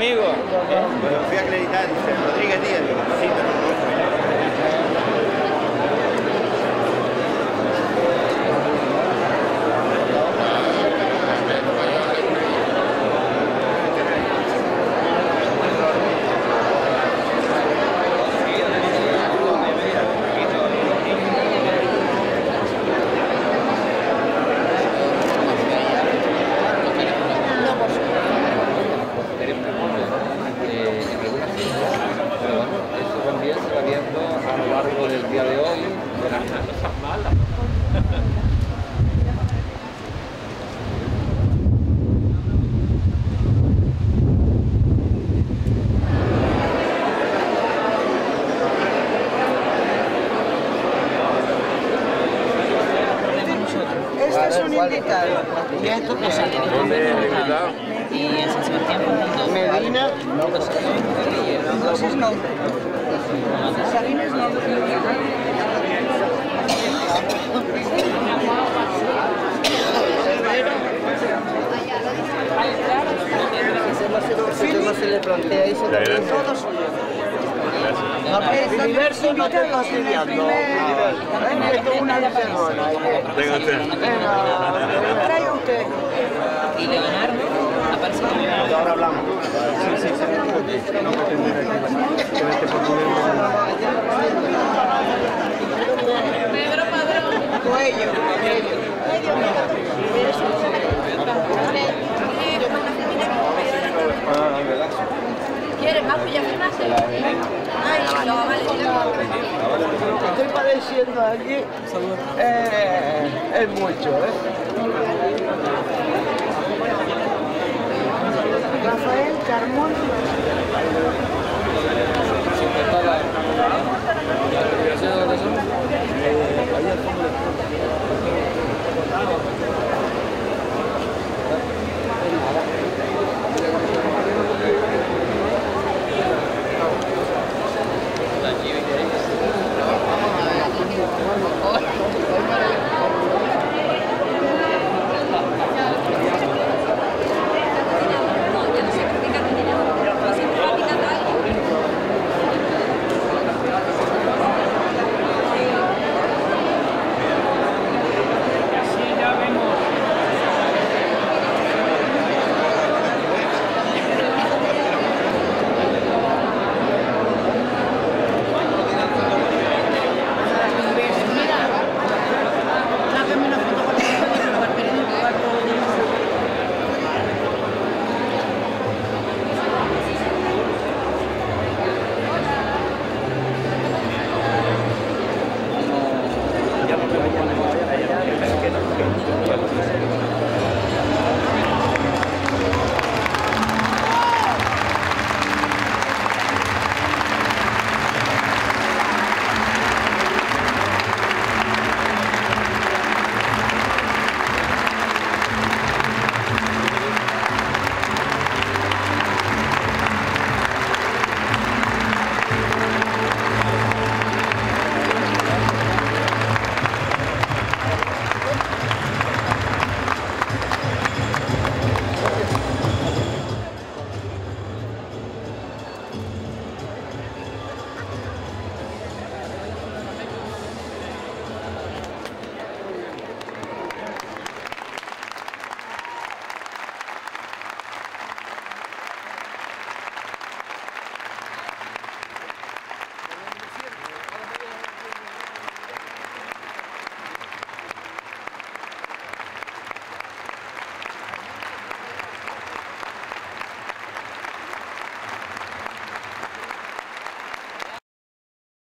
amigo? Bueno, fui a acreditar, dice Rodríguez Díaz. Sí, pero no fue. Del día de hoy, de las cosas malas. Este es un invitado. ¿Y esto qué es? ¿Dónde es el invitado? Y en San Sebastián, Medina. Entonces no. Sabines no. Ese tema se le plantea y se le Todo suyo. El universo no te está fastidiando. Esto es una reservona. Venga usted. Traiga usted. y Leonardo aparece como... Ahora hablamos. Sí, sí, no pretender que vete por Pedro Padrón. Cuello. ¿Quieres más? Pues ya firmaste. Ay, no, vale. Lo que estoy padeciendo aquí es mucho, Rafael Carmón.